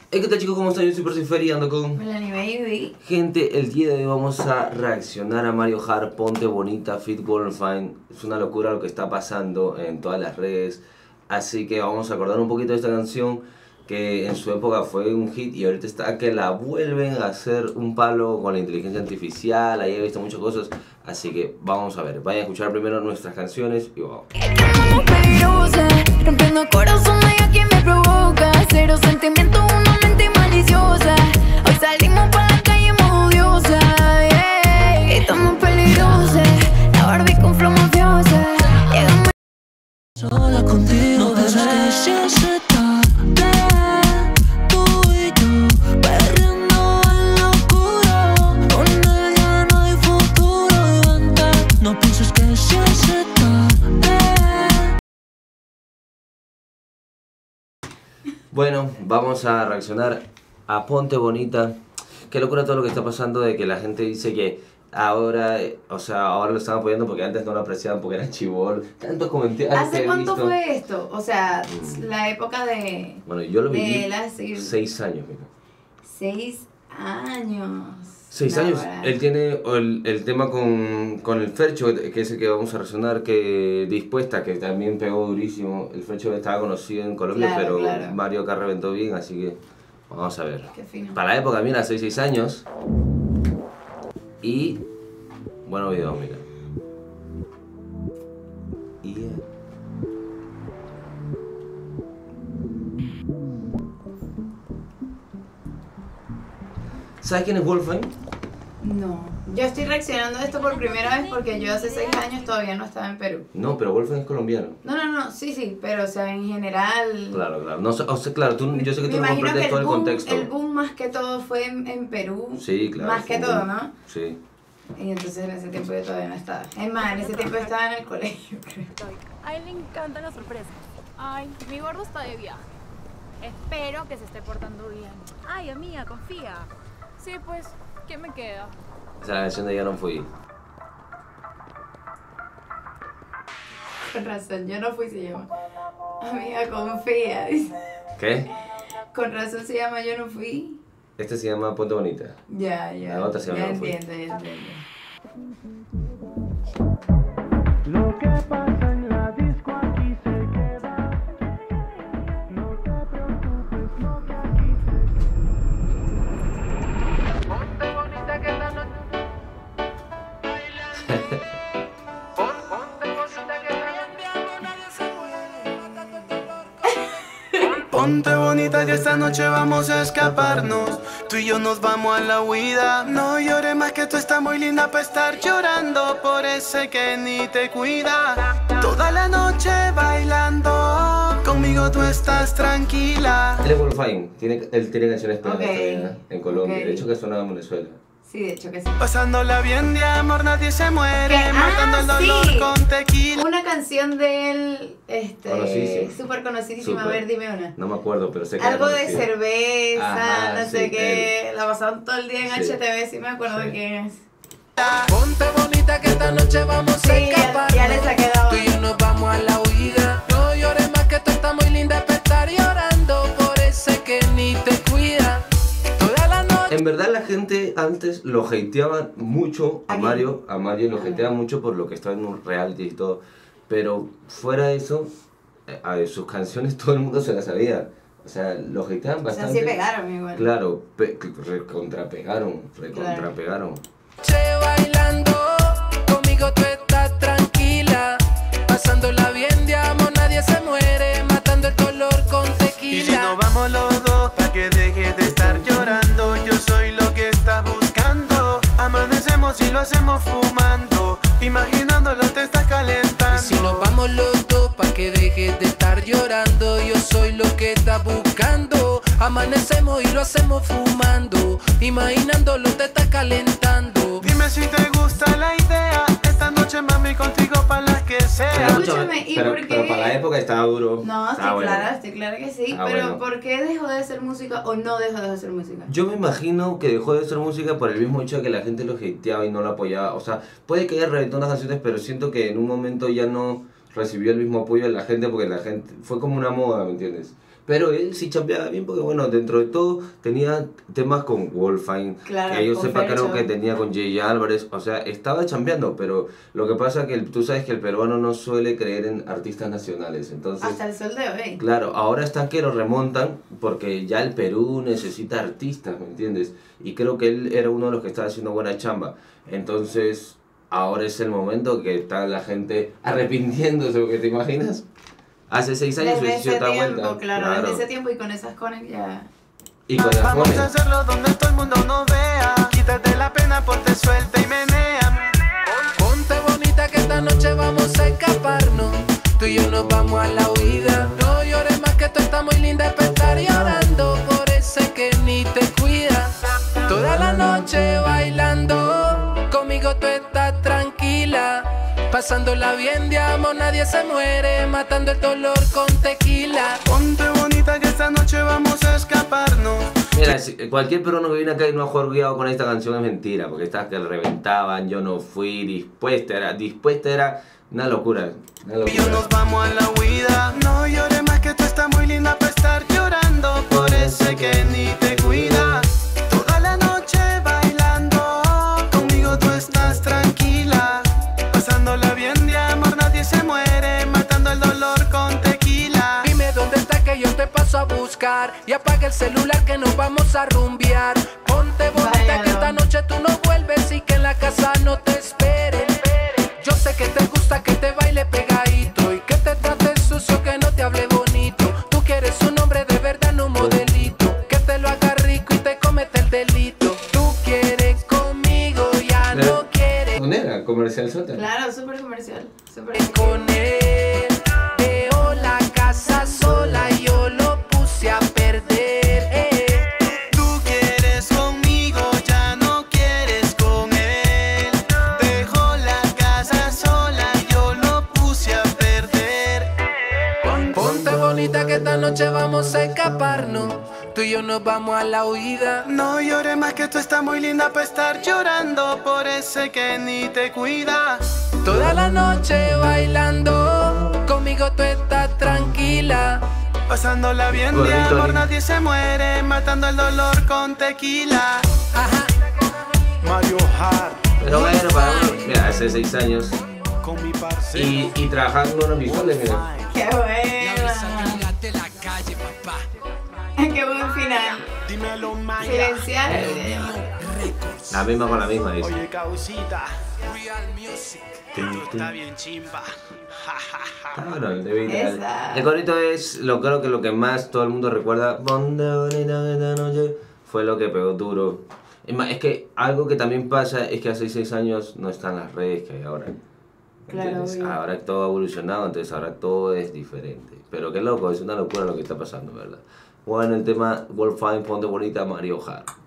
Hey, ¿qué tal, chicos? ¿Cómo están? Yo soy Percifer y ando con... Melanie Baby. Gente, el día de hoy vamos a reaccionar a Mario Hart, Ponte Bonita, Fit Wolfine. Es una locura lo que está pasando en todas las redes. Así que vamos a acordar un poquito de esta canción que en su época fue un hit y ahorita está que la vuelven a hacer un palo con la inteligencia artificial. Ahí he visto muchas cosas. Así que vamos a ver. Vayan a escuchar primero nuestras canciones y vamos. Rompiendo corazones y a quien me provoca. Cero sentimiento, una mente maliciosa. Hoy salimos para la calle modiosa, yeah. Estamos peligrosas, la Barbie con flow mafiosa. Llegamos sola contigo, ves que si hace tarde. Tú y yo, perreando en la oscura. Con él ya no hay futuro, vente. No pienses que si hace tarde. Bueno, vamos a reaccionar a Ponte Bonita. Qué locura todo lo que está pasando de que la gente dice que ahora, ahora lo están apoyando porque antes no lo apreciaban porque era chibol. Tantos comentarios que ¿Hace he cuánto visto. fue esto? O sea, la época de... Bueno, yo lo viví de 6 años, mira. 6 años. 6 No, años. ¿verdad? Él tiene el tema con el Fercho, que es el que vamos a reaccionar, que Dispuesta, que también pegó durísimo. El Fercho estaba conocido en Colombia, Claro, pero claro. Mario acá reventó bien, así que vamos a ver. Qué fino. Para la época, mira, hace 6 años. Y bueno video, mira. Y ¿sabes quién es Wolfine? No. Yo estoy reaccionando a esto por primera vez porque yo hace 6 años todavía no estaba en Perú. No, pero Wolfine es colombiano. No, sí, pero o sea, en general... Claro, claro. No, o sea, claro, yo sé que Me tú no imagino comprendes que todo el contexto. el boom más que todo fue en Perú. Sí, claro. Más que fue todo, un- ¿no? Sí. Y entonces en ese tiempo yo todavía no estaba. Es más, en ese tiempo estaba en el colegio, creo. A él le encantan las sorpresas. Ay, mi gordo está de viaje. Espero que se esté portando bien. Ay, amiga, confía. Sí, pues, ¿qué me queda? Esa es la canción de Ya no fui. Con razón, yo no fui, se llama. Amiga, confía, dice. ¿Qué? Con razón se llama Yo no fui. Este se llama Ponte Bonita. Ya. La otra se llama Ya Yo no fui. entiendo, ya entiendo. Lo que pasa en la disco aquí se queda. No te preocupes, no que aquí se Ponte bonita que esta noche Ponte bonita que nadie se muere. Ponte bonita que esta noche vamos a escaparnos. Tú y yo nos vamos a la huida. No llores más que tú estás muy linda para estar llorando por ese que ni te cuida. Toda la noche bailando, conmigo tú estás tranquila. Él es Wolfine. Él tiene canciones pegadas Ok, todavía en Colombia. ok. De hecho que suena en Venezuela. Sí, de hecho que sí. Pasándola bien de amor, nadie se muere. ¿Qué? Matando el dolor Sí. con tequila. Una canción de él, Conocidísima. súper conocidísima. A Súper. ver, dime una. No me acuerdo, pero sé que Algo era de conocido. cerveza, Ajá, no sí, sé qué. La pasaron todo el día en Sí. HTV, sí me acuerdo Sí. de quién es. Ponte bonita que esta noche vamos a Sí, escapar. ya les ha quedado. Tú y yo nos vamos a la huida. No llores más que tú estás muy linda para estar llorando por ese que ni te cuida. Toda la noche. En verdad la gente antes lo hateaba mucho a ¿A quién? Mario. A Mario lo Ah. hateaba mucho por lo que estaba en un reality y todo. Pero fuera de eso, a ver, sus canciones todo el mundo se las sabía. O sea, lo hateaban O sea, bastante. sí pegaron igual. Claro, recontrapegaron. Bailando, conmigo tú estás tranquila. Pasándola bien de amor, nadie se muere. Matando el dolor con tequila. Y si nos vamos los dos, pa' que dejes de estar llorando. Yo soy lo que estás buscando. Amanecemos y lo hacemos fumando. Imaginándolo te estás calentando. Y si nos vamos los dos, pa' que dejes de estar llorando. Yo soy lo que estás buscando. Amanecemos y lo hacemos fumando. Imaginándolo te estás calentando. Dime si te gusta la idea. Esta noche mami contigo pa' las que sea. Escúchame, ¿y por qué? pero para la época estaba duro. No, estaba bueno. estoy clara que sí. Ah, Pero bueno. ¿por qué dejó de hacer música o no dejó de hacer música? Yo me imagino que dejó de hacer música por el mismo hecho de que la gente lo hateaba y no lo apoyaba. O sea, puede que haya reventado unas canciones, pero siento que en un momento ya no recibió el mismo apoyo de la gente porque la gente fue como una moda, ¿me entiendes? Pero él sí chambeaba bien porque, bueno, dentro de todo tenía temas con Wolfine, Claro, que yo con sepa creo Fercho. que tenía con Jay Álvarez, o sea, estaba chambeando, pero lo que pasa es que tú sabes que el peruano no suele creer en artistas nacionales, entonces... Hasta el sol de hoy. Claro, ahora están que lo remontan porque ya el Perú necesita artistas, ¿me entiendes? Y creo que él era uno de los que estaba haciendo buena chamba. Entonces, ahora es el momento que está la gente arrepintiéndose, porque ¿te imaginas? Hace 6 años Desde hubiese sido ese otra tiempo, vuelta. claro, desde ese tiempo y con esas cones ya... Y con las Vamos a jóvenes. hacerlo donde todo el mundo nos vea. Quítate la pena, ponte suelta y menea. Ponte bonita que esta noche vamos a escaparnos. Tú y yo nos vamos a la huida. No llores más que tú estás muy linda para estar llorando por ese que ni te cuida. Toda la noche bailando, conmigo tú estás tranquila. Pasándola bien de amor, nadie se muere. Matando el dolor con tequila. Ponte bonita que esta noche vamos a escaparnos. Mira, cualquier peruano que viene acá y no ha jugado con esta canción es mentira, porque estas que reventaban, yo no fui, dispuesta era una locura. Y yo nos vamos a la huida. No llores más que tú estás muy linda para estar llorando por ese que ni te cuida. Toda la noche bailando, conmigo tú estás tranquila. Pasándola bien de amor, nadie se muere. Matando el dolor con tequila. Dime dónde está que yo te paso a buscar. Y apaga el celular que nos vamos a rumbear. Ponte bonita Vaya, que esta noche tú no vuelves y que en la casa no te esperen. Yo sé que te gusta que te baile pegadito y que te trate sucio, que no te hable bonito. Tú quieres un hombre de verdad, no un modelito, que te lo haga rico y te comete el delito. Tú quieres conmigo, ya no quieres ¿Dónde era? Comercial Sota. Claro, súper comercial. Súper con él. Veo la casa sola y yo lo puse a perder. Tú quieres conmigo, ya no quieres con él. Dejó la casa sola y yo lo puse a perder. Ponte bonita que esta noche vamos a escaparnos. Tú y yo nos vamos a la huida. No llores más que tú estás muy linda para estar llorando por ese que ni te cuida. Toda la noche bailando, conmigo tú estás tranquila. Pasándola bien de Correcto, amor, Lin. nadie se muere. Matando el dolor con tequila. Ajá. Mario Hart Pero bueno, para mira, hace 6 años. con mi parcero. Y trabajando en los visuales, mira. ¡Qué buena! de la calle, papá. ¡Qué buen final! Dímelo, Maya. Silenciar el video. La misma con la misma, dice. Oye, causita. Real Music. Esto está bien chimba. Claro, el de Vital. Esa. El corito es, creo que lo que más todo el mundo recuerda. Ponte bonita esta noche. Fue lo que pegó duro. Es que algo que también pasa es que hace 6 años no están las redes que hay ahora. Claro, ¿Entiendes? obvio. Ahora todo ha evolucionado, entonces ahora todo es diferente. Pero qué loco, es una locura lo que está pasando, ¿verdad? Bueno, el tema Wolfine, Ponte Bonita, Mario Hart.